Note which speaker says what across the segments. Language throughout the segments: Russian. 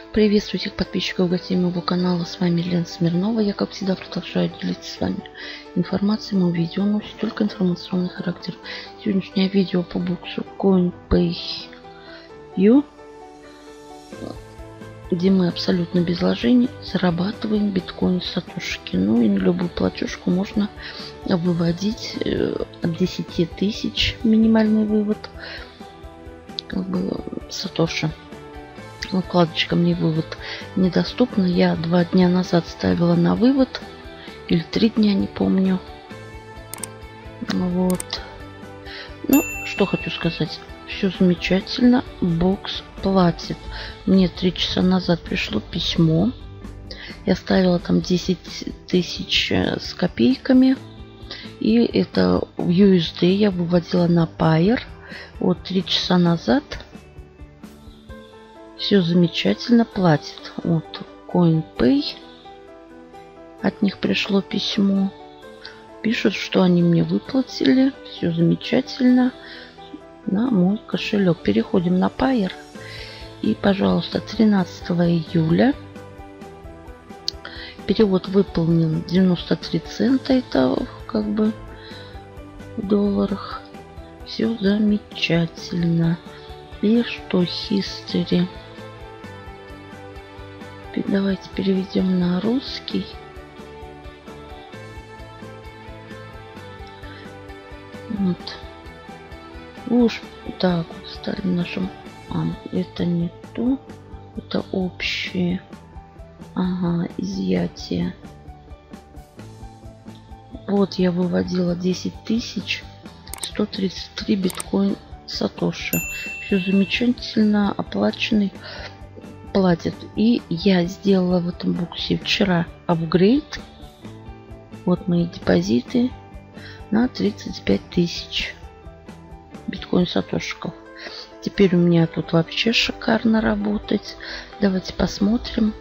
Speaker 1: Приветствую всех подписчиков и гостей моего канала. С вами Лена Смирнова. Я, как всегда, продолжаю делиться с вами информацией. Мое видео носит только информационный характер. Сегодняшнее видео по буксу CoinPay.U, где мы абсолютно без вложений зарабатываем биткоин сатошики. Ну и на любую платежку можно выводить от 10 тысяч минимальный вывод сатоши. Вкладочка «Мне вывод» недоступна. Я 2 дня назад ставила на вывод. Или 3 дня, не помню. Вот. Ну, что хочу сказать. Все замечательно. Бокс платит. Мне 3 часа назад пришло письмо. Я ставила там 10 тысяч с копейками. И это в USD я выводила на Payer. Вот 3 часа назад. Все замечательно, платит. Вот CoinPay. От них пришло письмо. Пишут, что они мне выплатили. Все замечательно. На мой кошелек. Переходим на Payer. И, пожалуйста, 13 июля. Перевод выполнен 93 цента. Это как бы в долларах. Все замечательно. И что history? Давайте переведем на русский. Вот. Уж так вот стали нашим. Это не то. Это общее. Ага, изъятие. Вот я выводила 10 133 биткоин сатоши. Все замечательно, оплаченный. Платят. И я сделала в этом буксе вчера апгрейд. Вот мои депозиты на 35 тысяч биткоин сатошиков. Теперь у меня тут вообще шикарно работать. Давайте посмотрим.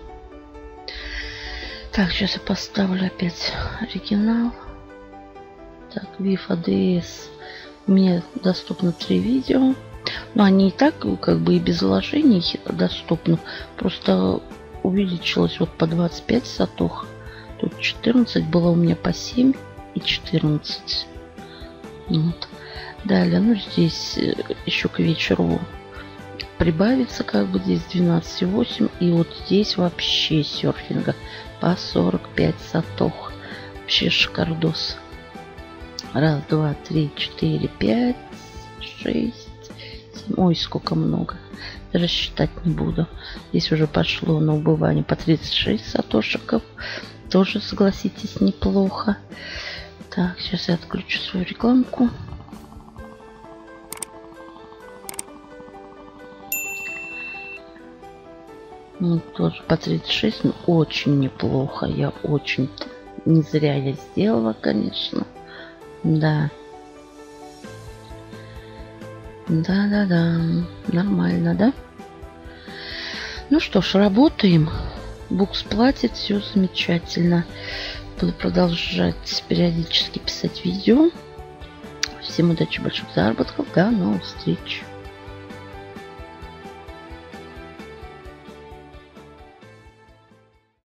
Speaker 1: Так, сейчас я поставлю опять оригинал. Так, VIF ADS. У меня доступно 3 видео. Но они и так как бы и без вложений доступны. Просто увеличилось вот по 25 сатох. Тут 14 было у меня по 7 и 14. Вот. Далее, ну здесь еще к вечеру прибавится, как бы здесь 12,8. И вот здесь вообще серфинга по 45 сатох. Вообще шикардос. 1, 2, 3, 4, 5, 6. Ой, сколько много. Даже считать не буду. Здесь уже пошло на убывание по 36 сатошиков. Тоже, согласитесь, неплохо. Так, сейчас я отключу свою рекламку. Ну, тоже по 36. Ну, очень неплохо. Я очень... Не зря я сделала, конечно. Да. Да-да-да. Нормально, да? Ну что ж, работаем. Букс платит, все замечательно. Буду продолжать периодически писать видео. Всем удачи, больших заработков. До новых встреч.